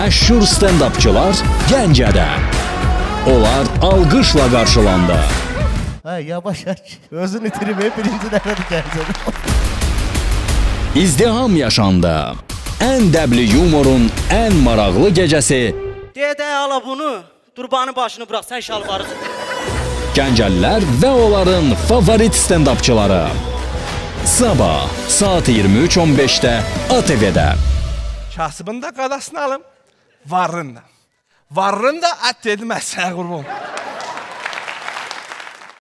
məşhur stand-upçılar Gəncədə. Onlar alqışla qarşılandı. Yavaş özünü itirmeye birinci dəfə Gəncədə. İzdiham yaşandı. Ən dəbli yumorun ən maraqlı gecəsi. Deyə ala bunu, durbanın başını bırax, sən şalvarı. Gəncəlilər və onların favorit stand-upçıları. Sabah saat 23:15-də ATV-də. Kasıbın da qadasını alım, varrın da. Varrın da at dedim, əsə qurban.